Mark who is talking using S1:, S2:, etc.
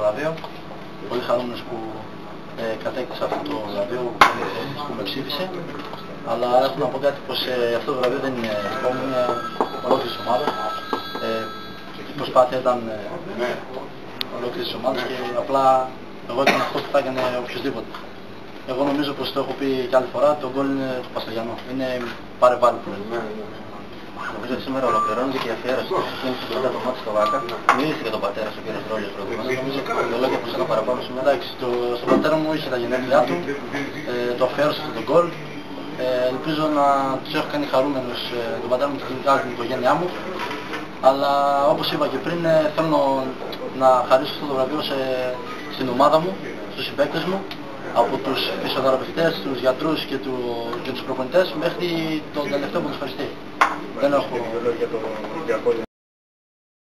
S1: βραβείο. Πολύ χαρούμενος που κατέκτησα αυτό το βραβείο που με ψήφισε. Αλλά έχω να πω κάτι πως αυτό το βραβείο δεν είναι δικό μου, είναι ολόκληρης ομάδας. Η προσπάθεια ήταν ολόκληρης της ομάδας και απλά εγώ έκανα αυτό που θα έκανε οποιοσδήποτε. Εγώ νομίζω πως το έχω πει και άλλη φορά, το γκολ είναι του Παστογιανού. Είναι πάρε βάλει που λέμε.
S2: Νομίζω ότι σήμερα ολοκληρώνεται και η αφιέρωση του συγκίνησης μετά το μάτι στο Βάκα. Μίλησε για τον πατέρα σου, κύριε Ρόλιος, προηγουμένως. Νομίζω δύο λόγια προς ένα παραπάνω σήμερα.
S1: Εντάξει, στον πατέρα μου είχε τα γενέθλιά του, το αφιέρωσα αυτό το γκολ. Ελπίζω να τους έχω κάνει χαρούμενους τον πατέρα μου και γενικά την οικογένειά μου. Αλλά όπως είπα και πριν, θέλω να χαρίσω αυτό το βραβείο στην ομάδα μου, στους συμπαίκτες μου, από τους φυσιοθεραπευτές, τους γιατρούς και τους προπονητές μέχρι τον τελευταίο που τους ευχαριστεί. Δεν έχω